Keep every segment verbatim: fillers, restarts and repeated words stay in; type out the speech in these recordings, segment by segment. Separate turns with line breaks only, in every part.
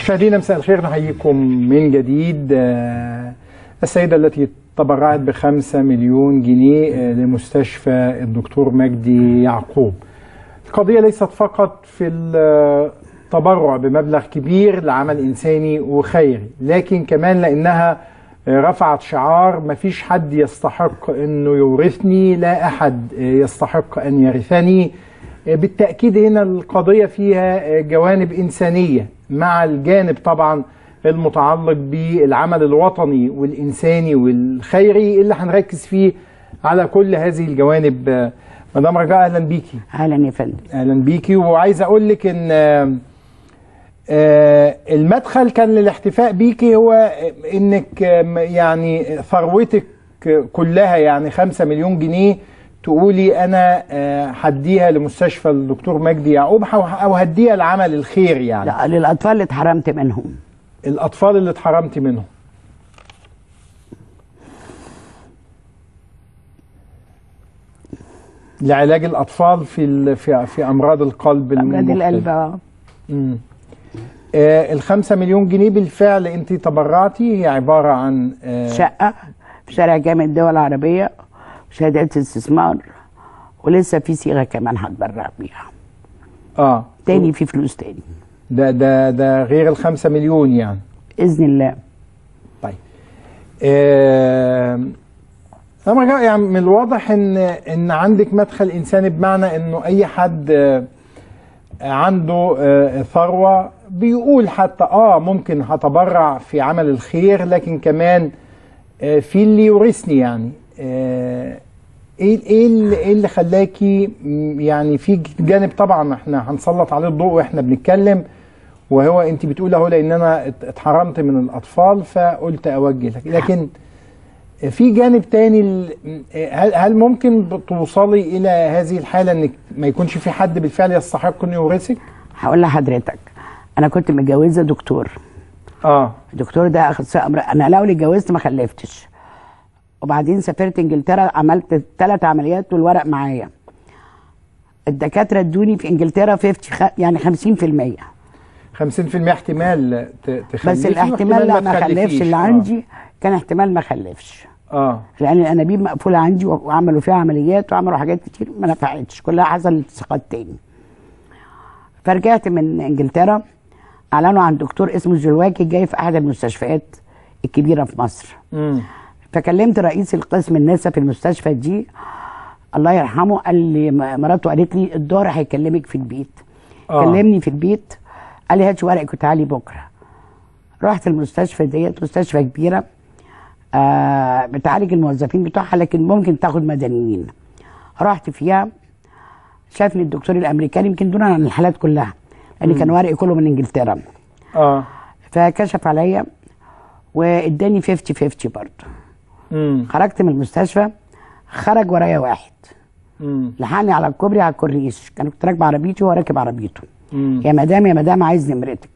مشاهدينا مساء الخير، نحييكم من جديد. السيدة التي تبرعت بخمسة مليون جنيه لمستشفى الدكتور مجدي يعقوب. القضية ليست فقط في التبرع بمبلغ كبير لعمل إنساني وخيري، لكن كمان لأنها رفعت شعار مفيش حد يستحق أنه يورثني، لا أحد يستحق أن يرثني. بالتأكيد هنا القضية فيها جوانب إنسانية مع الجانب طبعا المتعلق بالعمل الوطني والإنساني والخيري اللي هنركز فيه على كل هذه الجوانب. مدام رجاء أهلا بيكي.
أهلا يا فندم.
أهلا بيكي. وعايز أقول لك إن المدخل كان للاحتفاء بيكي هو إنك يعني ثروتك كلها يعني خمسة مليون جنيه تقولي أنا هديها لمستشفى الدكتور مجدي يعقوب أو هديها لعمل الخير يعني.
لا، للأطفال اللي اتحرمت منهم.
الأطفال اللي اتحرمت منهم. لعلاج الأطفال في في في أمراض القلب
أمراض القلب. اه
الخمسة مليون جنيه بالفعل أنت تبرعتي، هي عبارة عن آه
شقة في شارع جامع الدول العربية، شهادات استثمار، ولسه في صيغة كمان هتبرع بيها.
اه
تاني في فلوس تاني.
ده ده ده غير الخمسة مليون يعني.
بإذن الله.
طيب. آه أنا يعني من الواضح إن إن عندك مدخل إنساني، بمعنى إنه أي حد آه عنده آه ثروة بيقول حتى اه ممكن هتبرع في عمل الخير، لكن كمان آه في اللي يورثني يعني. آه ايه ايه اللي, إيه اللي خلاكي يعني في جانب طبعا احنا هنسلط عليه الضوء واحنا بنتكلم، وهو انت بتقول اهو لان انا اتحرمت من الاطفال فقلت اوجه لك، لكن في جانب تاني. هل هل ممكن توصلي الى هذه الحاله انك ما يكونش في حد بالفعل يستحق انه يورثك؟
هقول لحضرتك، انا كنت متجوزه دكتور.
اه
الدكتور ده اخصائي امراض. انا لو اتجوزت ما خلفتش، وبعدين سافرت انجلترا، عملت ثلاث عمليات والورق معايا. الدكاتره ادوني في انجلترا خمسين يعني خمسين في المية
خمسين في المية احتمال تخلفي،
بس الاحتمال لا ما خلفش. اللي
آه.
عندي كان احتمال ما خلفش.
اه
لان الانابيب مقفوله عندي وعملوا فيها عمليات وعملوا حاجات كتير ما نفعتش، كلها حصل التصاقات تاني. فرجعت من انجلترا، اعلنوا عن دكتور اسمه جلواكي جاي في احد المستشفيات الكبيره في مصر.
امم
فكلمت رئيس القسم النساء في المستشفى دي الله يرحمه، قال لي مراته قالت لي الدار هيكلمك في البيت. آه. كلمني في البيت قال لي هاتي ورقك وتعالي بكره. رحت المستشفى ديت، مستشفى كبيره آه بتعالج الموظفين بتوعها لكن ممكن تاخد مدنيين. رحت فيها، شافني الدكتور الامريكاني يمكن دون عن الحالات كلها لان كان ورقي كله من انجلترا.
اه
فكشف عليا واداني خمسين خمسين برضه.
امم
خرجت من المستشفى، خرج ورايا واحد
امم
لحقني على الكوبري على الكورنيش، كان كنت راكبه عربيتي وهو راكب عربيته.
مم.
يا مدام يا مدام عايز نمرتك.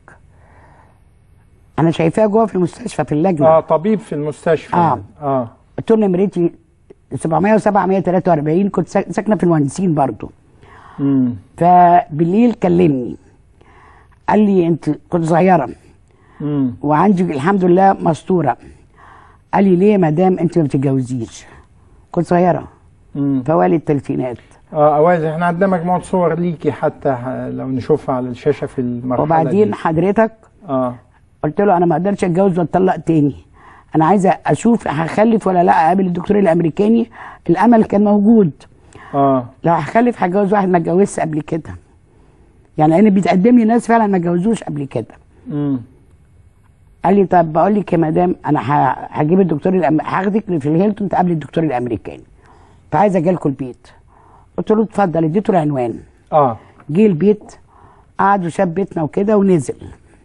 انا شايفاه جوه في المستشفى في اللجنه.
اه طبيب في المستشفى.
اه
يعني. اه
قلت له نمرتي سبعمية وسبعة مية وتلاتة واربعين، كنت ساكنه في المهندسين برضه.
امم
فبالليل كلمني قال لي انت كنت صغيره
امم
وعندي الحمد لله مستوره. قال لي ليه يا مدام انت ما بتتجوزيش؟ كنت صغيره
امم
فوالي الثلاثينات.
اه اوائل احنا عندنا مجموعه صور ليكي حتى لو نشوفها على الشاشه في المرحله
وبعدين
دي.
حضرتك
اه
قلت له انا ما اقدرش اتجوز واتطلق تاني، انا عايزه اشوف هخلف ولا لا. اقابل الدكتور الامريكاني، الامل كان موجود.
اه
لو هخلف هتجوز واحد ما اتجوزش قبل كده، يعني لان بيتقدم لي ناس فعلا ما اتجوزوش قبل كده.
امم
قال لي طب بقول لك يا مدام انا هجيب الدكتور الأم... هاخدك في الهيلتون تقابلي الدكتور الامريكاني، فعايزه اجي لكم البيت. قلت له اتفضل، اديته العنوان.
اه
جه البيت، قعد وشاف بيتنا وكده ونزل،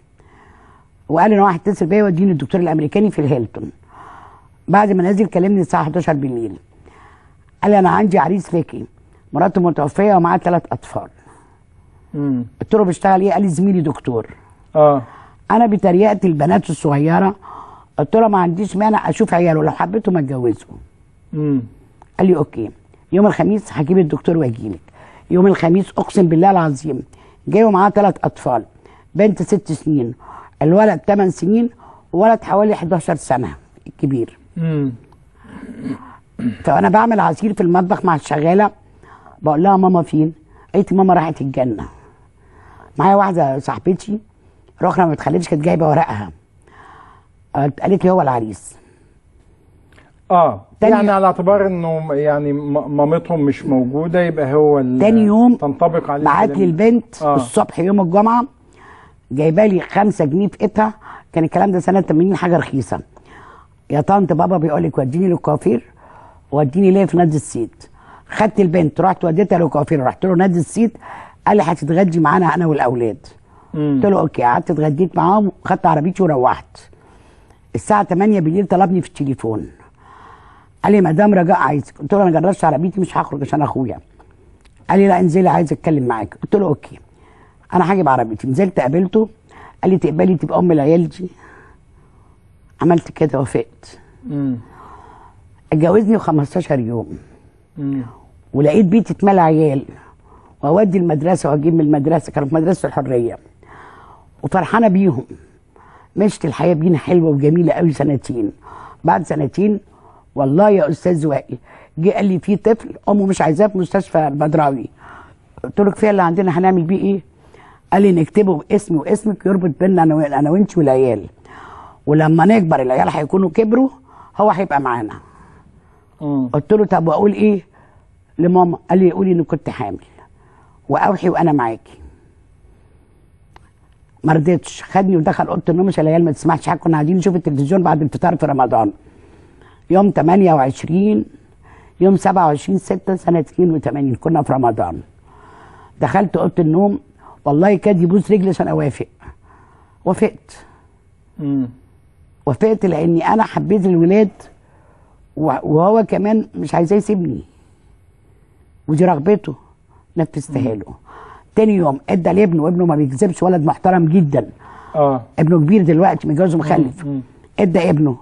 وقال انا واحد اتصل بيا وديني الدكتور الامريكاني في الهيلتون. بعد ما نزل كلمني الساعه حداشر بالليل، قال لي انا عندي عريس ليكي، مراته متوفيه ومعاه ثلاث اطفال.
امم
قلت له بيشتغل ايه؟ قال لي زميلي دكتور.
اه
انا بتريقه البنات الصغيره قلت له ما عنديش مانع اشوف عياله، لو حبيته ما اتجوزه.
امم
قال لي اوكي، يوم الخميس هجيب الدكتور واجيلك. يوم الخميس اقسم بالله العظيم جاي ومعاه ثلاث اطفال، بنت ست سنين الولد ثمان سنين وولد حوالي حداشر سنه الكبير.
امم
فانا بعمل عصير في المطبخ مع الشغاله، بقول لها ماما فين؟ قالت لي ماما راحت الجنه. معايا واحده صاحبتي رحنا ما بتخلفش، كانت جايبه ورقها، قالت لي هو العريس.
اه يعني على اعتبار انه يعني مامتهم مش موجوده يبقى هو
تاني يوم
تنطبق عليه.
بعت لي البنت
آه.
الصبح يوم الجمعه جايبه لي خمسة جنيه في ايدها، كان الكلام ده سنه ثمانين، حاجه رخيصه. يا طنط بابا بيقول لك وديني للكوافير وديني ليه في نادي الصيد. خدت البنت رحت وديتها للكوافير، رحت له نادي الصيد، قال لي هتتغدي معانا انا والاولاد. قلت له اوكي، قعدت اتغديت معاهم وخدت عربيتي وروحت. الساعه تمانية بالليل طلبني في التليفون، قال لي مدام رجاء عايزك. قلت له انا جرشت عربيتي مش هخرج عشان اخويا. قال لي لا انزلي عايز اتكلم معاك. قلت له اوكي انا هاجي بعربيتي. نزلت قابلته، قال لي تقبلي تبقى ام العيال دي؟ عملت كده وافقت.
امم
اتجوزني خمستاشر يوم.
امم
ولقيت بيتي اتملى عيال، واودي المدرسه واجيب من المدرسه، كانوا في مدرسه الحريه، وفرحانه بيهم. مشت الحياه بينا حلوه وجميله قوي سنتين. بعد سنتين والله يا استاذ وائل جه قال لي في طفل امه مش عايزاه في مستشفى البدراوي. قلت له كفايه اللي عندنا هنعمل بيه ايه؟ قال لي نكتبه باسمي واسمك يربط بيننا انا انا وانت والعيال، ولما نكبر العيال هيكونوا كبروا هو هيبقى معانا.
امم
قلت له طب واقول ايه لماما؟ قال لي قولي اني كنت حامل واوحي وانا معاكي. ما رضيتش، خدني ودخل اوضه النوم عشان العيال ما تسمعش حاجه. كنا قاعدين نشوف التلفزيون بعد الفطار في رمضان يوم تمانية وعشرين يوم سبعة وعشرين ستة سنه اتنين وتمانين، كنا في رمضان. دخلت اوضه النوم والله كاد يبوس رجلي عشان اوافق. وافقت.
امم
وافقت لاني انا حبيت الولاد وهو كمان مش عايزاه يسيبني، ودي رغبته نفذتها له. تاني يوم ادى لابنه، وابنه ما بيكذبش، ولد محترم جدا.
اه
ابنه كبير دلوقتي متجوز ومخلف.
مم.
ادى ابنه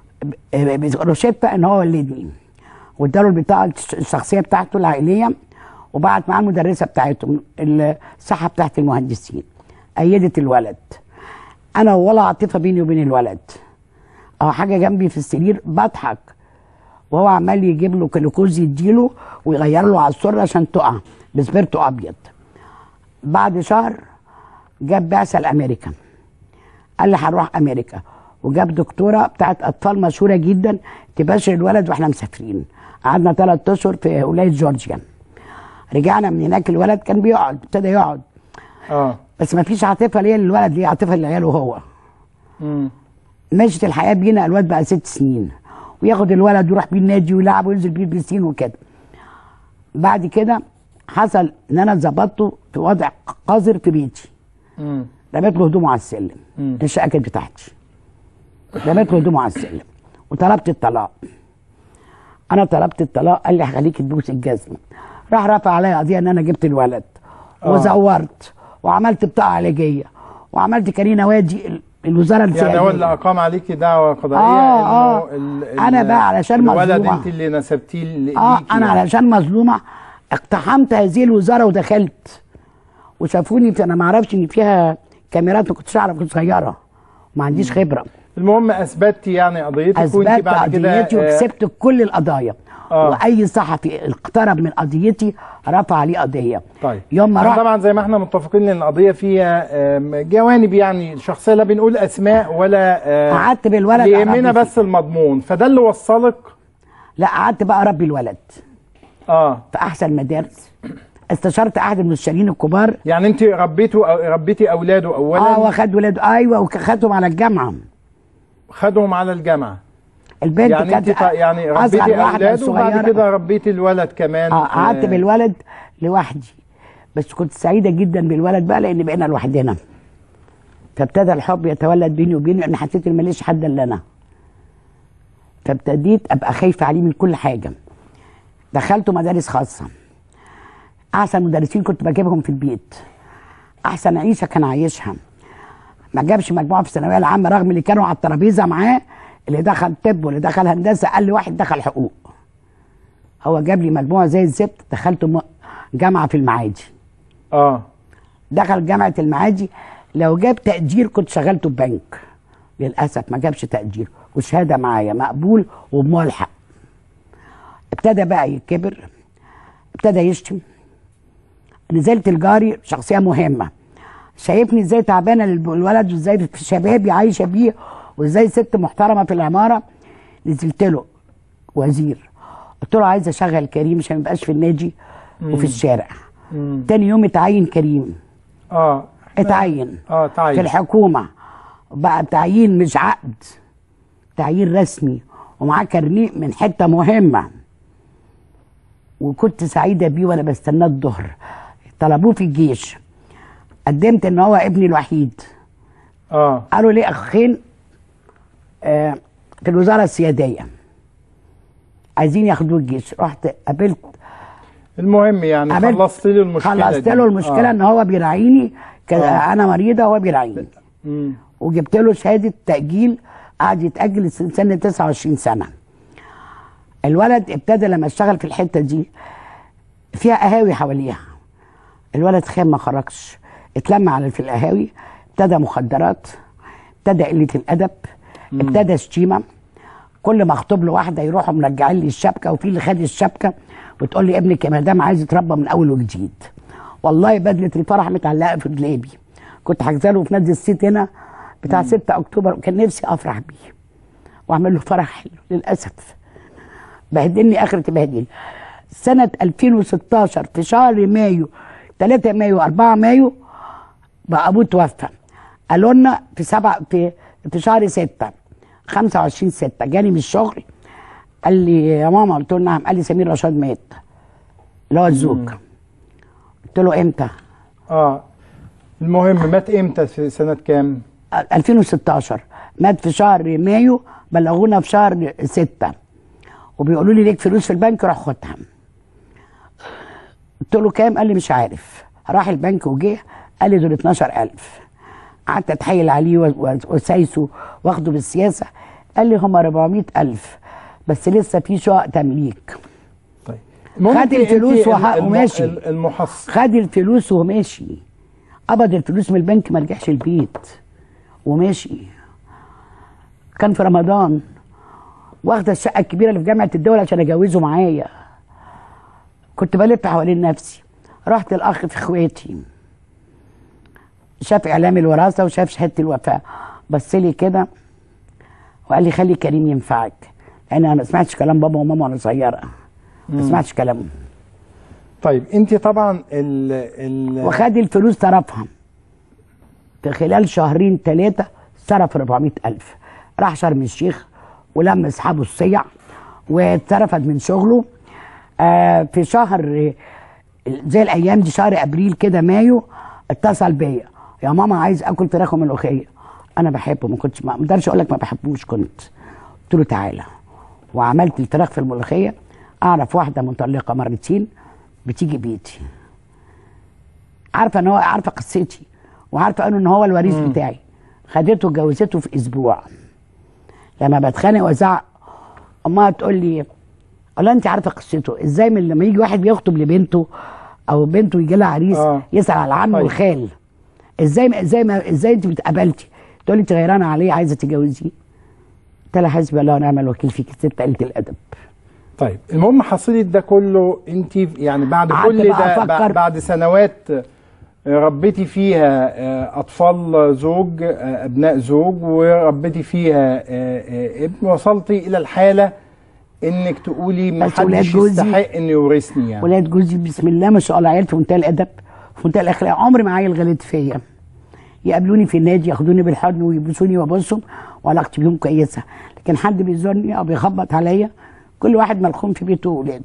روشته ان هو ولدني، واداله البطاقه الشخصيه بتاعته العائليه، وبعت معاه المدرسه بتاعته الصحه بتاعت المهندسين. ايدت الولد. انا ولا عاطفه بيني وبين الولد، اه حاجه جنبي في السرير بضحك وهو عمال يجيب له جلوكوز يديله ويغير له على السر عشان تقع بسبيرتو ابيض. بعد شهر جاب بعثه لامريكا، قال لي هنروح امريكا، وجاب دكتوره بتاعت اطفال مشهوره جدا تبشر الولد واحنا مسافرين. قعدنا ثلاث اشهر في ولايه جورجيا. رجعنا من هناك الولد كان بيقعد، ابتدى يقعد
اه
بس ما فيش عاطفه ليا للولد، ليه عاطفه للعيال وهو.
امم
مشت الحياه بينا. الواد بقى ست سنين وياخد الولد ويروح بيه النادي ويلعب وينزل بيه البسين وكده. بعد كده حصل ان انا ظبطته في وضع قذر في بيتي.
امم
رميت له هدومه على السلم. الشقه كانت بتاعتي. رميت له هدومه على السلم وطلبت الطلاق. انا طلبت الطلاق، قال لي هخليك تبوس الجزمه. راح رفع عليا قضيه ان انا جبت الولد
آه.
وزورت وعملت بطاقه علاجيه وعملت كارينا وادي الوزاره السياديه.
يعني هو اللي اقام عليكي دعوه قضائيه
آه آه.
ال ال
انا بقى علشان
الولد
مظلومه،
انت اللي نسبتيه ليكي.
اه انا
يعني.
علشان مظلومه اقتحمت هذه الوزاره ودخلت وشافوني في، انا ما اعرفش ان فيها كاميرات، ما كنتش اعرف، كنت صغيره وما عنديش خبره.
المهم اثبتتي يعني قضيتك، وانت
اثبتت
بعد كده
قضيتي وكسبت كل القضايا. آه. واي صحفي اقترب من قضيتي رفع عليه قضيه.
طيب
يوم ما رحت
طبعا زي ما احنا متفقين ان القضيه فيها جوانب يعني شخصيه، لا بنقول اسماء ولا
قعدت بالولد
يهمنا بس المضمون. فده اللي وصلك؟
لا قعدت بقى اربي الولد
اه
في احسن مدارس. استشرت احد المستشارين الكبار.
يعني انت ربيتوا ربيتي اولاده اولا؟
اه واخد ولاده، ايوه، وخدهم على الجامعه.
خدهم على الجامعه.
البنت
يعني
كانت
انت يعني ربيتي اولاده وبعد كده ربيتي الولد كمان.
اه قعدت بالولد لوحدي، بس كنت سعيده جدا بالولد بقى لان بقينا لوحدنا. فابتدى الحب يتولد بيني وبينه، ان حسيت ان ماليش حد الا انا. فابتديت ابقى خايفه عليه من كل حاجه. دخلته مدارس خاصه. احسن مدرسين كنت بجيبهم في البيت. احسن عيشه كان عايشها. ما جابش مجموعه في الثانويه العامه رغم اللي كانوا على الترابيزه معاه، اللي دخل طب واللي دخل هندسه، قال لي واحد دخل حقوق. هو جاب لي مجموعه زي الزفت. دخلت جامعه في المعادي.
اه
دخل جامعه المعادي لو جاب تقدير كنت شغلته في بنك. للاسف ما جابش تقدير وشهاده معايا مقبول وبملحق. ابتدى بقى يكبر، ابتدى يشتم. نزلت الجاري شخصيه مهمه، شايفني ازاي تعبانه للولد وازاي في شبابي عايشه بيه وازاي ست محترمه في العماره. نزلت له وزير، قلت له عايزه اشغل كريم عشان ما يبقاش في النادي مم. وفي الشارع. مم. تاني يوم اتعين كريم.
اه
اتعين
اه تعين
في الحكومه بقى، تعيين مش عقد، تعيين رسمي ومعاه كارنيه من حته مهمه. وكنت سعيده بيه وانا بستناه الظهر. طلبوه في الجيش، قدمت ان هو ابني الوحيد.
اه
قالوا لي اخين آه في الوزاره السياديه عايزين ياخدوه الجيش. رحت قابلت،
المهم يعني خلصت له المشكله
خلصت له المشكله آه. ان هو بيراعيني آه. انا مريضه وهو بيراعيني. وجبت له شهاده تاجيل، قعد يتاجل سن تسعة وعشرين سنه. الولد ابتدى لما اشتغل في الحته دي فيها قهاوي حواليها، الولد خام ما خرجش، اتلم على في القهاوي، ابتدى مخدرات، ابتدى قله الادب، مم. ابتدى شتيمه. كل ما اخطب له واحده يروحوا مرجعين لي الشبكه، وفي اللي خد الشبكه وتقول لي ابنك يا مدام عايز يتربى من اول وجديد. والله بدله الفرح متعلقه في دولابي، كنت حاجزه له في نادي الصيت هنا بتاع ستة اكتوبر، وكان نفسي افرح بيه واعمل له فرح حلو. للاسف بهدلني اخر تبهدل. سنه ألفين وستاشر في شهر مايو، ثلاثة مايو أربعة مايو بقى ابوه توفى. قالوا لنا في سبعة في في شهر ستة خمسة وعشرين ستة جاني من الشغل قال لي يا ماما، قلت له نعم. قال لي سمير رشاد مات، اللي هو الزوج. قلت له امتى؟
اه المهم مات امتى؟ في سنه كام؟
ألفين وستاشر. مات في شهر مايو، بلغونا في شهر ستة وبيقولوا لي ليك فلوس في البنك روح خدها. قلت له كام؟ قال لي مش عارف. راح البنك وجه قال لي دول اتناشر ألف. قعدت اتحايل عليه وسايسه واخده بالسياسه. قال لي هم أربعمية ألف بس لسه في شقق تمليك.
طيب
خد الفلوس وماشي.
المحصل
خد الفلوس وماشي، قبض الفلوس من البنك ما رجعش البيت وماشي. كان في رمضان واخده الشقه الكبيره اللي في جامعه الدول عشان اجوزه معايا. كنت بلف حوالين نفسي. رحت الاخ في اخواتي، شاف اعلام الوراثه وشاف شهاده الوفاه، بص لي كده وقال لي خلي كريم ينفعك، لان انا ما سمعتش كلام بابا وماما وانا صغيره، ما سمعتش كلامهم.
طيب انت طبعا ال ال
وخد الفلوس صرفها في خلال شهرين ثلاثه، صرف أربعمية ألف. راح شرم الشيخ ولم اصحابه الصيع واترفد من شغله. آه في شهر زي الايام دي شهر ابريل كده مايو اتصل بيا، يا ماما عايز اكل فراخ وملوخيه. انا بحبه، ما كنتش ما اقدرش اقول لك ما بحبوش، كنت قلت له تعالى وعملت الفراخ في الملوخيه. اعرف واحده مطلقه مرتين بتيجي بيتي، عارفه ان هو عارفه قصتي وعارفه انه ان هو الوريث مم. بتاعي. خدته وجوزته في اسبوع. لما بتخانق وازعق امها تقول لي والله انت عارفه قصته ازاي، من لما يجي واحد بيخطب لبنته او بنته يجي لها عريس آه. يسال على العم طيب. والخال، ازاي ازاي ما ازاي انت اتقبلتي؟ تقول لي انت غيرانه عليه عايزه تتجوزيه. قلت لها حسبي الله ونعم الوكيل فيك ست قله الادب.
طيب المهم حصيله ده كله انت يعني بعد كل ده بعد سنوات ربيتي فيها اطفال زوج ابناء زوج وربيتي فيها ابن، وصلتي الى الحاله انك تقولي ما حدش يستحق ان يورثني. يعني
ولاد جوزي بسم الله ما شاء الله عيال في منتهى الادب في منتهى الاخلاق، عمري ما عيل غلط فيا. يقابلوني في النادي ياخدوني بالحضن ويبوسوني وابوسهم وعلاقتي بيهم كويسه، لكن حد بيزورني او بيخبط عليا كل واحد ملخوم في بيته واولاده.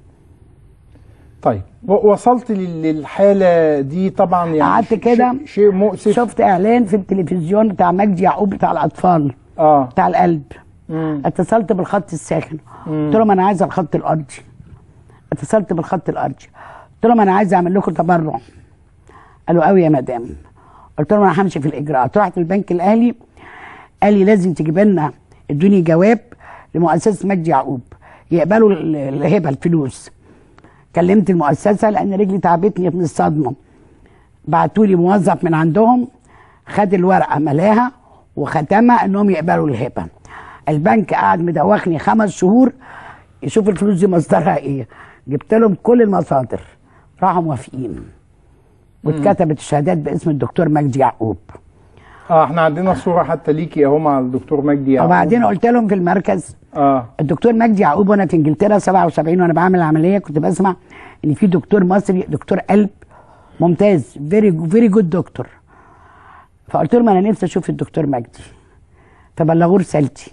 طيب وصلت للحاله دي طبعا، يعني
قعدت كده
شيء مؤسف.
شفت اعلان في التلفزيون بتاع مجدي يعقوب بتاع الاطفال
اه
بتاع القلب.
مم.
اتصلت بالخط الساخن، قلت لهم انا عايزه الخط الارضي. اتصلت بالخط الارضي قلت لهم انا عايزه اعمل لكم تبرع. قالوا قوي يا مدام. قلت لهم انا همشي في الاجراءات. رحت البنك الاهلي قال لي لازم تجيب لنا، ادوني جواب لمؤسسه مجدي يعقوب يقبلوا الهبه الفلوس. كلمت المؤسسه لان رجلي تعبتني من الصدمه، بعتوا لي موظف من عندهم خد الورقه ملاها وختمها انهم يقبلوا الهبه. البنك قعد مدوخني خمس شهور يشوف الفلوس دي مصدرها ايه. جبت لهم كل المصادر، راحوا موافقين واتكتبت الشهادات باسم الدكتور مجدي يعقوب.
اه احنا عندنا صوره حتى ليكي اهو مع الدكتور مجدي يعقوب.
وبعدين قلت لهم في المركز
اه
الدكتور مجدي يعقوب، وانا في انجلترا سبعة وسبعين وانا بعمل العمليه كنت بسمع ان في دكتور مصري دكتور قلب ممتاز، فيري فيري جود دكتور. فقلت لهم انا نفسي اشوف الدكتور مجدي، فبلغوه رسالتي.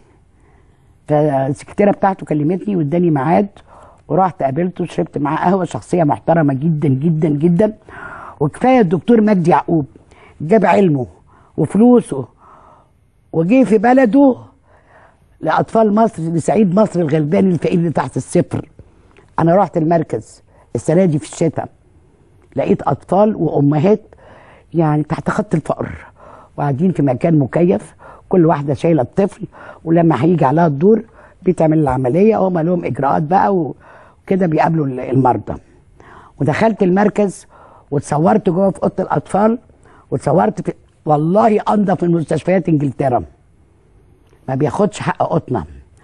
فالسكرتيره بتاعته كلمتني واداني ميعاد ورحت قابلته وشربت معاه قهوه. شخصيه محترمه جدا جدا جدا. وكفايه الدكتور مجدي يعقوب جاب علمه وفلوسه وجه في بلده لاطفال مصر، لسعيد مصر الغلبان الفقير اللي تحت الصفر. انا رحت المركز السنه دي في الشتاء، لقيت اطفال وامهات يعني تحت خط الفقر وقاعدين في مكان مكيف، كل واحده شايله الطفل، ولما هيجي عليها الدور بتعمل العمليه هم لهم اجراءات بقى وكده بيقابلوا المرضى. ودخلت المركز واتصورت جوه في اوضه الاطفال واتصورت في والله انضف من مستشفيات انجلترا. ما بياخدش حق قطنه.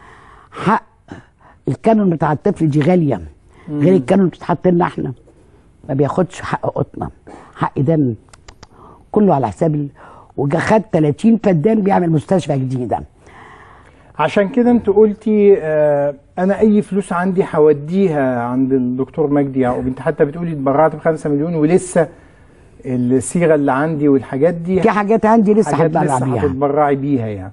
حق الكانون بتاع الطفل دي غاليه غير الكانون اللي بتتحط لنا احنا. ما بياخدش حق قطنه، حق دم كله على حساب ال... وخد ثلاثين فدان بيعمل مستشفى جديده.
عشان كده انت قلتي آه انا اي فلوس عندي هوديها عند الدكتور مجدي يعقوب. انت حتى بتقولي اتبرعت بخمسة مليون ولسه الصيغه اللي عندي والحاجات دي
في حاجات عندي لسه هتبرع بيها،
هتتبرعي بيها يعني.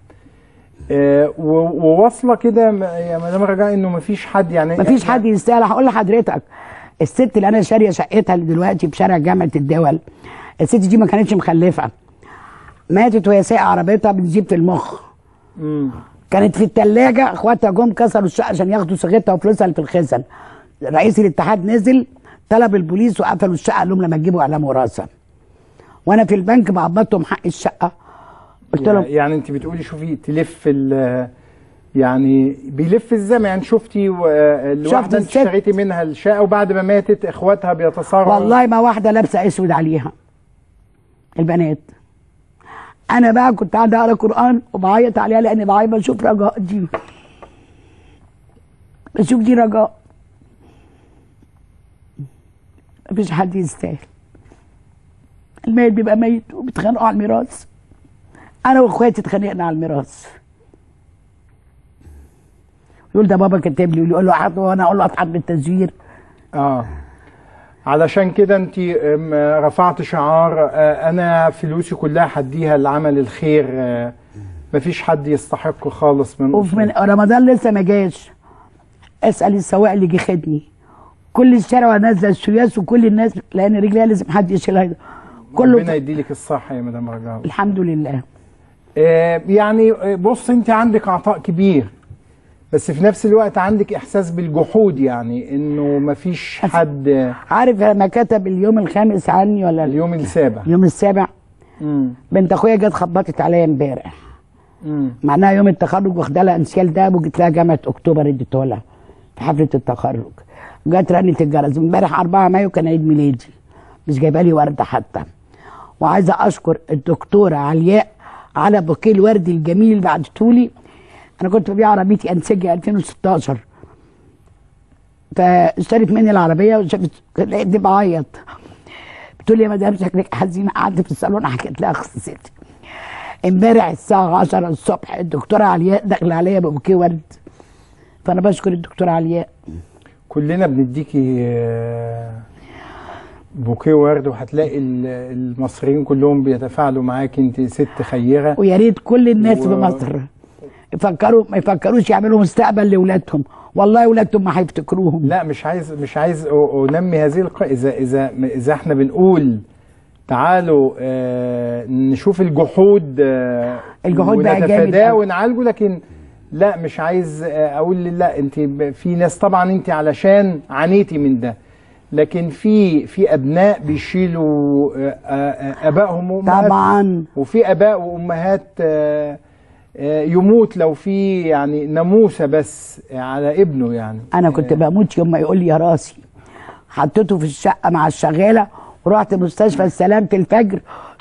آه وواصله كده يا مدام رجاء انه مفيش حد يعني
مفيش حد يستاهل. هقول لحضرتك الست اللي انا شاريه شقتها اللي دلوقتي في شارع جامعه الدول، الست دي ما كانتش مخلفه، ماتت وهي سايقه عربيتها بنزيب في المخ.
امم
كانت في الثلاجه، اخواتها جم كسروا الشقه عشان ياخدوا صيغتها وفلوسها اللي في الخزن. رئيس الاتحاد نزل طلب البوليس وقفلوا الشقه، قال لهم لما تجيبوا اعلام وراثه. وانا في البنك بقبضهم حق الشقه. قلت لهم
يعني انت بتقولي شوفي تلف ال يعني بيلف الزمن. يعني شفتي الواحده انت اشتريتي منها الشقه وبعد ما ماتت اخواتها بيتصارعوا.
والله ما واحده لابسه اسود عليها البنات. انا بقى كنت قاعده اقرا قران وبعيط عليها لاني بعيط بشوف رجاء دي، بشوف دي رجاء. مفيش حد يستاهل. الميت بيبقى ميت وبيتخانقوا على الميراث. انا واخواتي اتخانقنا على الميراث. يقول ده بابا كاتب لي، يقول له حط وانا اقول له اتحط بالتزوير.
اه علشان كده انت رفعت شعار انا فلوسي كلها هديها لعمل الخير، مفيش حد يستحق خالص من
ومن رمضان لسه ما جاش. اسال السواق اللي جه خدني، كل الشارع نازله السياس وكل الناس لان رجليها لازم حد يشيلها
كله. ربنا يديلك الصحه يا مدام رجاء.
الحمد لله.
آه يعني بص انت عندك عطاء كبير بس في نفس الوقت عندك احساس بالجحود، يعني انه مفيش حد.
عارف لما كتب اليوم الخامس عني ولا
اليوم السابع؟
اليوم السابع.
امم
بنت اخويا جت خبطت عليا امبارح. امم معناها يوم التخرج واخده لها انسيال دهب وجبت لها جامعه اكتوبر اديته لها في حفله التخرج. جت رنت الجرس امبارح أربعة مايو كان عيد ميلادي، مش جايبه لي ورده حتى. وعايزه اشكر الدكتوره علياء على بوكيه الورد الجميل اللي بعتته لي. انا كنت ببيع عربيتي انسجه ألفين وستاشر، فاشترت مني العربيه وشافت لقيتني بعيط، بتقول لي يا مدام شكلك حزينه. قعدت في الصالون حكيت لها قصتي. امبارح الساعه عشرة الصبح الدكتوره علياء داخله عليا ببوكيه ورد، فانا بشكر الدكتوره علياء.
كلنا بنديكي بوكيه ورد وهتلاقي المصريين كلهم بيتفاعلوا معاكي، انت ست خيره.
ويا ريت كل الناس و... في مصر يفكروا ما يفكروش يعملوا مستقبل لاولادهم، والله اولادهم ما هيفتكروهم.
لا مش عايز مش عايز انمي هذه الق... اذا اذا اذا احنا بنقول تعالوا آه نشوف الجحود آه
الجحود بقى جامد
ونتفاداه ونعالجه، لكن لا مش عايز آه اقول لا انت في ناس طبعا انت علشان عانيتي من ده، لكن في في ابناء بيشيلوا آه آه ابائهم وامهاتهم
طبعا،
وفي اباء وامهات آه يموت لو في يعني ناموسه بس على ابنه. يعني
انا كنت بموت يوم ما يقول لي يا راسي. حطيته في الشقه مع الشغاله ورحت مستشفى السلام في الفجر،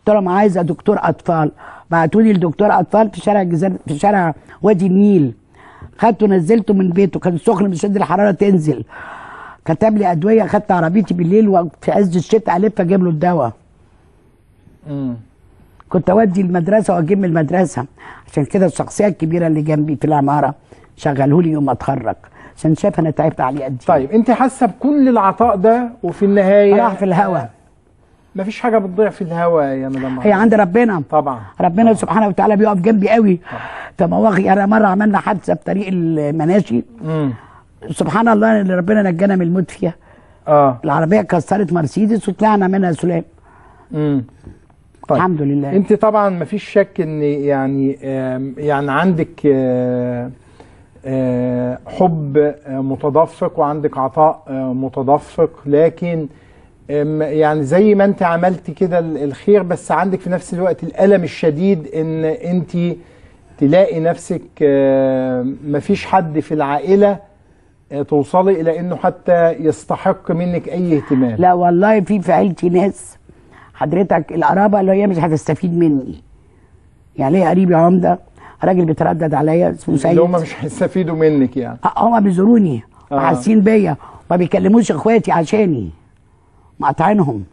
قلت لهم عايزه دكتور اطفال، بعتوا لي لدكتور اطفال في شارع الجزيره، في شارع وادي النيل. خدته نزلته من بيته، كان سخن مش قادر الحراره تنزل. كتب لي ادويه، خدت عربيتي بالليل وفي عز الشتاء الف اجيب له الدواء.
امم
كنت اودي المدرسه واجيب من المدرسه. عشان كده الشخصيه الكبيره اللي جنبي في العماره شغله لي يوم ما اتخرج، عشان شايف انا تعبت عليه قد ايه.
طيب انت حاسه بكل العطاء ده وفي النهايه
راح في الهوا.
مفيش حاجه بتضيع في الهوا يا مدام.
هي عند ربنا
طبعا،
ربنا
طبعا.
سبحانه وتعالى بيقف جنبي قوي. فمواقف انا مره عملنا حادثه في طريق المناشي،
امم
سبحان الله اللي ربنا نجانا من الموت فيها.
اه
العربيه كسرت مرسيدس وطلعنا منها سلام.
امم طيب.
الحمد لله.
انت طبعا مفيش شك ان يعني آم، يعني عندك آه، آه، حب آه، متدفق وعندك عطاء آه، متدفق، لكن آم، يعني زي ما انت عملتي كده الخير، بس عندك في نفس الوقت الألم الشديد ان انت تلاقي نفسك آه، مفيش حد في العائلة آه، توصلي الى انه حتى يستحق منك اي اهتمام.
لا والله في في عيلتي ناس حضرتك القرابه اللي هي مش هتستفيد مني. يعني ليه قريبي عمده راجل بيتردد عليا اسمه سيد،
اللي هم مش هيستفيدوا منك يعني.
هم بيزوروني
آه.
وحاسين بيا، ما بيكلموش اخواتي عشاني، مقاطعينهم،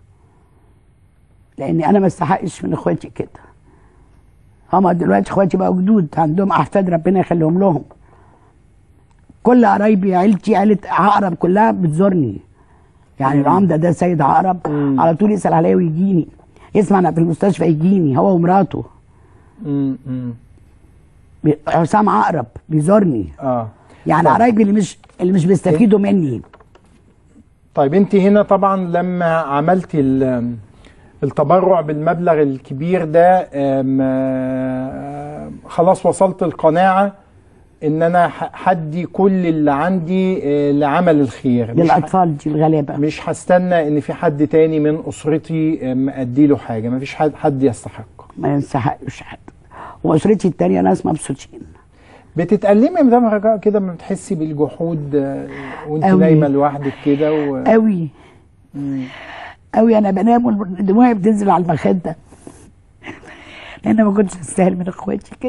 لاني انا ما استحقش من اخواتي كده. هما دلوقتي اخواتي بقوا جدود، عندهم احفاد ربنا يخليهم لهم. كل قرايبي عيلتي عيله عقرب كلها بتزورني. يعني العمده ده سيد عقرب
مم.
على طول يسال عليا ويجيني، يسمع انا في المستشفى يجيني هو ومراته.
امم امم
بي- حسام عقرب بيزورني.
اه
يعني
طيب.
قرايبي اللي مش اللي مش بيستفيدوا مني.
طيب انت هنا طبعا لما عملتي ال- التبرع بالمبلغ الكبير ده، آم، آه، خلاص وصلت القناعة ان انا ح- هدي كل اللي عندي آه، لعمل الخير، مش ه-
للاطفال دي الغلابه.
مش هستنى ان في حد تاني من اسرتي آم، ادي له حاجة، مفيش حد حد يستحق.
ما ينسحقش حد. واسرتي التانيه ناس مبسوطين.
بتتألمي يا مدام رجاء كده لما بتحسي بالجحود آه، وانت
أوي.
نايمة لوحدك كده و...
قوي
مم.
قوي. انا بنام ودموعي بتنزل على المخده، لان ما كنتش استاهل من اخواتي كده.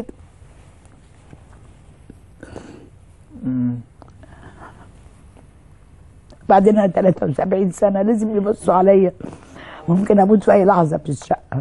مم.
بعدين انا ثلاثة وسبعين سنه لازم يبصوا عليا، ممكن اموت في اي لحظه في الشقه.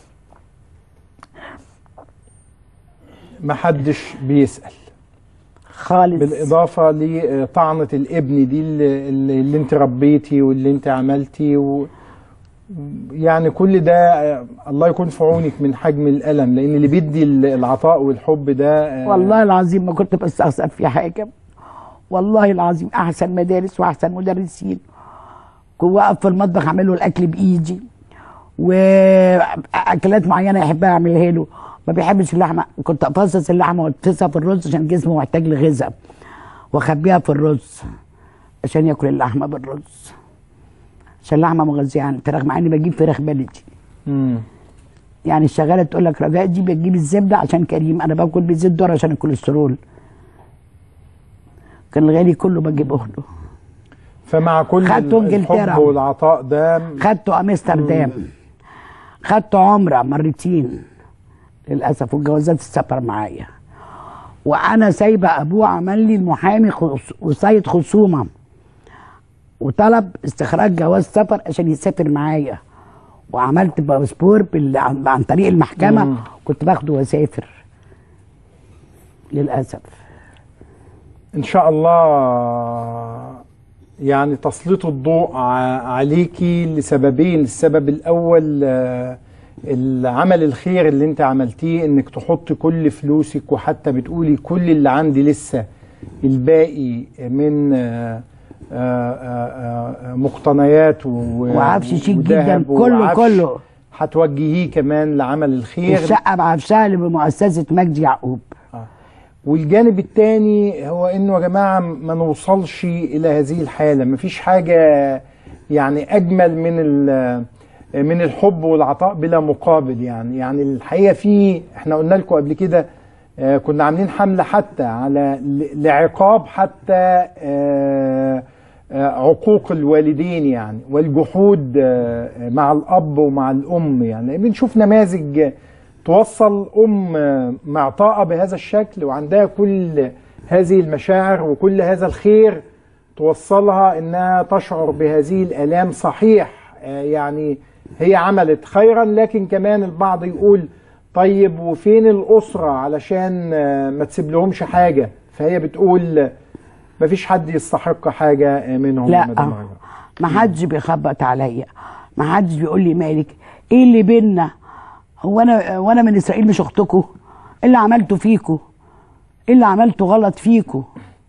محدش بيسأل
خالص.
بالإضافة لطعنة الابن دي اللي, اللي انت ربيتي واللي انت عملتي و... يعني كل ده آه، الله يكون في عونك من حجم الألم، لأن اللي بيدي العطاء والحب ده آه،
والله العظيم ما كنت بستخسر في حاجه، والله العظيم احسن مدارس واحسن مدرسين. كنت واقف في المطبخ اعمل له الاكل بايدي، واكلات معينه يحبها اعملها له. ما بيحبش اللحمه، كنت افصص اللحمه واتفصها في الرز عشان جسمه محتاج لغذاء، واخبيها في الرز عشان ياكل اللحمه بالرز، عشان اللحمه مغذيه عن الفراخ، مع اني بجيب فراخ بلدي.
مم.
يعني الشغاله تقول لك رجاء دي بتجيب الزبده عشان كريم، انا باكل بزيت ذره عشان الكوليسترول. كان الغالي كله بجيبه له.
فمع كل
خدته انجلترا.
الحب والعطاء ده
خدته امستردام، خدته عمره مرتين للاسف، والجوازات السفر معايا. وانا سايبه ابوه عمل لي المحامي خص... وسيد خصومه، وطلب استخراج جواز سفر عشان يسافر معايا، وعملت باسبور بال... عن... عن طريق المحكمه.
مم.
كنت باخده واسافر للاسف.
إن شاء الله يعني تسليط الضوء ع- عليكي لسببين. السبب الأول آه، العمل الخير اللي انت عملتيه، انك تحطي كل فلوسك، وحتى بتقولي كل اللي عندي لسه الباقي من آه، آه، آه، آه، مقتنيات و-
وعفش شيك
وذهب
جدا، كله
وعفش
كله.
هتوجهيه كمان لعمل الخير.
الشقه بعفشها اللي بمؤسسه مجدي يعقوب.
والجانب الثاني هو انه يا جماعه ما نوصلش الى هذه الحاله. مفيش حاجه يعني اجمل من ال- من الحب والعطاء بلا مقابل. يعني يعني الحقيقه في، احنا قلنا لكم قبل كده آه، كنا عاملين حمله حتى على ل- لعقاب حتى آه، عقوق الوالدين يعني والجحود مع الأب ومع الأم. يعني بنشوف نماذج توصل أم معطاءة بهذا الشكل وعندها كل هذه المشاعر وكل هذا الخير، توصلها إنها تشعر بهذه الآلام. صحيح يعني هي عملت خيرا، لكن كمان البعض يقول طيب وفين الأسرة علشان ما تسيب لهمش حاجة؟ فهي بتقول ما فيش حد يستحق حاجة منهم.
لا ما حدش بيخبط عليا، ما حدش بيقول لي مالك ايه اللي بينا، هو انا وانا من اسرائيل مش اختكم؟ ايه اللي عملته فيكم؟ ايه اللي عملته غلط فيكم؟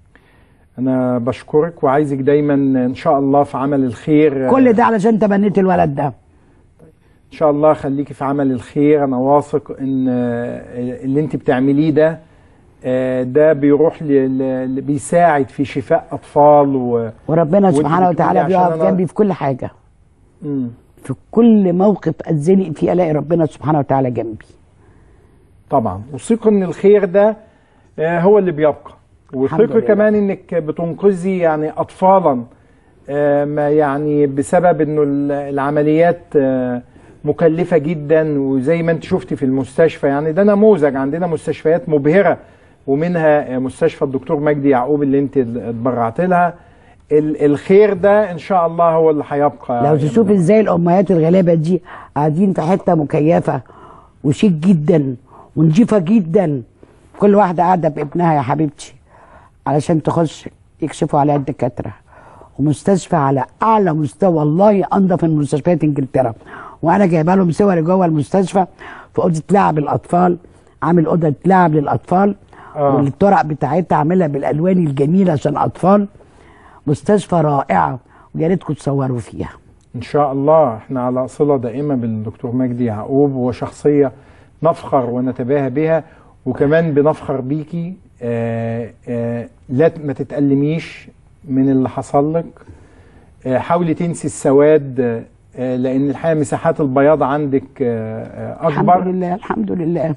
انا بشكرك وعايزك دايما ان شاء الله في عمل الخير.
كل ده علشان تبنيت الولد ده.
ان شاء الله خليكي في عمل الخير. انا واثق ان اللي انت بتعمليه ده ده بيروح ل... بيساعد في شفاء اطفال و...
وربنا سبحانه وتعالى بيقف جنبي في كل حاجه.
مم.
في كل موقف اتزنق فيه الاقي ربنا سبحانه وتعالى جنبي.
طبعا وثق ان الخير ده هو اللي بيبقى، وثق كمان انك بتنقذي يعني اطفالا ما يعني بسبب انه العمليات مكلفه جدا، وزي ما انت شفتي في المستشفى يعني ده نموذج. عندنا مستشفيات مبهره ومنها مستشفى الدكتور مجدي يعقوب اللي انت اتبرعت لها. الخير ده ان شاء الله هو اللي هيبقى.
لو تشوف ازاي الامهات الغلابه دي قاعدين في حته مكيفه وشيك جدا ونضيفه جدا، كل واحده قاعده بابنها يا حبيبتي علشان تخش يكشفوا عليها الدكاتره، ومستشفى على اعلى مستوى والله انضف من مستشفيات انجلترا. وانا جايبه لهم صور جوه المستشفى في اوضه لعب الاطفال، عامل اوضه لعب للاطفال آه. والطرق بتاعتها عاملها بالالوان الجميله عشان اطفال. مستشفى رائعه ويا ريتكم تصوروا فيها.
ان شاء الله احنا على صله دائمه بالدكتور مجدي يعقوب، وشخصيه نفخر ونتباهى بها، وكمان بنفخر بيكي. آآ آآ لا ما تتألميش من اللي حصل لك. حاولي تنسي السواد، لان الحقيقه مساحات البياض عندك اكبر.
الحمد لله الحمد لله.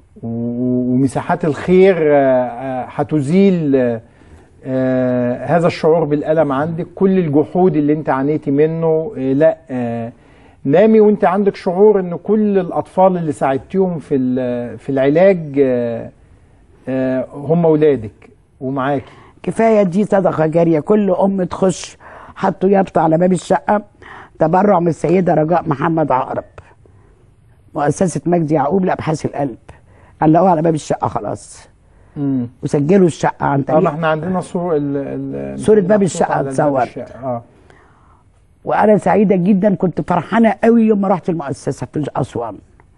ومساحات الخير هتزيل هذا الشعور بالألم عندك. كل الجحود اللي انت عانيتي منه لا، نامي وانت عندك شعور ان كل الاطفال اللي ساعدتيهم في في العلاج هم اولادك ومعاكي.
كفايه دي صدقه جاريه. كل ام تخش حطوا يافطه على باب الشقه تبرع من السيده رجاء محمد عقرب، مؤسسه مجدي يعقوب لابحاث القلب، علقوها على باب الشقه خلاص.
امم
وسجلوا الشقه عن طريق
اه احنا عندنا صور ال
صوره باب الشقه اتصورت.
اه
وانا سعيده جدا، كنت فرحانه قوي يوم ما رحت المؤسسه في اسوان.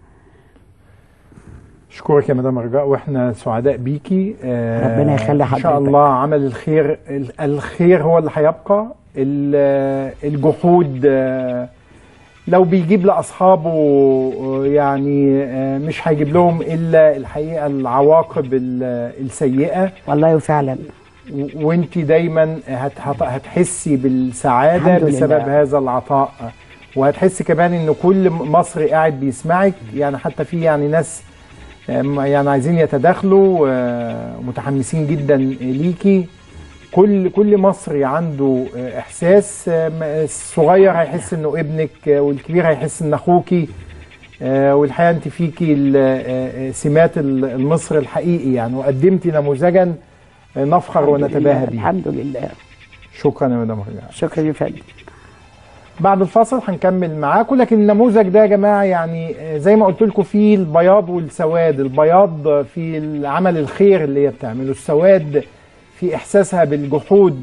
اشكرك يا مدام رجاء، واحنا سعداء بيكي.
آه ربنا يخلي حضرتك.
ان شاء الله عمل الخير، الخير هو اللي هيبقى. الجحود لو بيجيب لاصحابه يعني مش هيجيب لهم الا الحقيقه العواقب السيئه.
والله فعلا.
وانت دايما هتحسي بالسعاده بسبب لله. هذا العطاء، وهتحسي كمان ان كل مصري قاعد بيسمعك. يعني حتى في يعني ناس يعني عايزين يتداخلوا، متحمسين جدا ليكي. كل كل مصري عنده احساس. الصغير هيحس انه ابنك، والكبير هيحس ان اخوكي. والحقيقه انت فيكي سمات المصري الحقيقي يعني، وقدمتي نموذجا نفخر ونتباهى بيه.
الحمد لله.
شكرا يا مدام رجاء.
شكرا يا فندم.
بعد الفاصل هنكمل معاكم، لكن النموذج ده يا جماعه يعني زي ما قلت لكم فيه البياض والسواد. البياض في العمل الخير اللي هي بتعمله، السواد في إحساسها بالجحود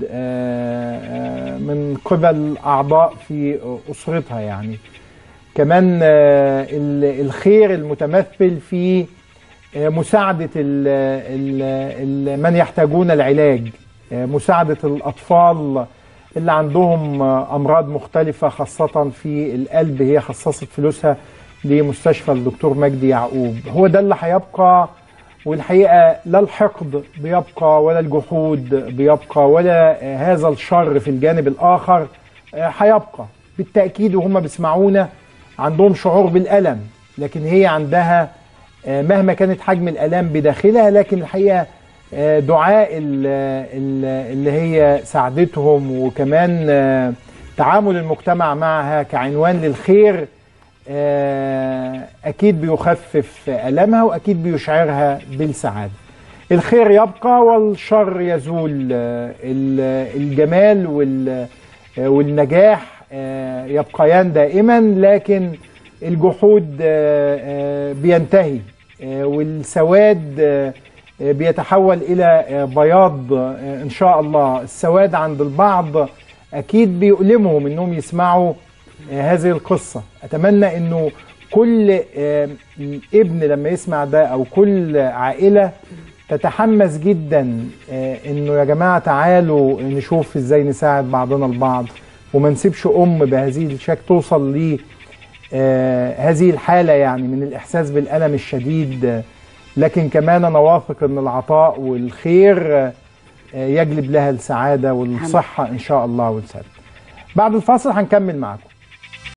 من قبل أعضاء في أسرتها. يعني كمان الخير المتمثل في مساعدة من يحتاجون العلاج، مساعدة الأطفال اللي عندهم أمراض مختلفة خاصة في القلب. هي خصصت فلوسها لمستشفى الدكتور مجدي يعقوب. هو ده اللي هيبقى. والحقيقة لا الحقد بيبقى ولا الجحود بيبقى ولا هذا الشر في الجانب الآخر هيبقى بالتأكيد. وهم بيسمعونا عندهم شعور بالألم، لكن هي عندها مهما كانت حجم الألم بداخلها، لكن الحقيقة دعاء اللي هي ساعدتهم، وكمان تعامل المجتمع معها كعنوان للخير أكيد بيخفف ألمها وأكيد بيشعرها بالسعادة. الخير يبقى والشر يزول، الجمال والنجاح يبقيان دائما، لكن الجحود بينتهي والسواد بيتحول إلى بياض إن شاء الله. السواد عند البعض أكيد بيؤلمهم إنهم يسمعوا هذه القصة. أتمنى إنه كل ابن لما يسمع ده أو كل عائلة تتحمس جدا إنه يا جماعة تعالوا نشوف إزاي نساعد بعضنا البعض، وما نسيبش أم بهذه الشكل توصل لي هذه الحالة يعني من الإحساس بالألم الشديد. لكن كمان أنا واثق أن العطاء والخير يجلب لها السعادة والصحة إن شاء الله والسعادة. بعد الفاصل هنكمل معكم.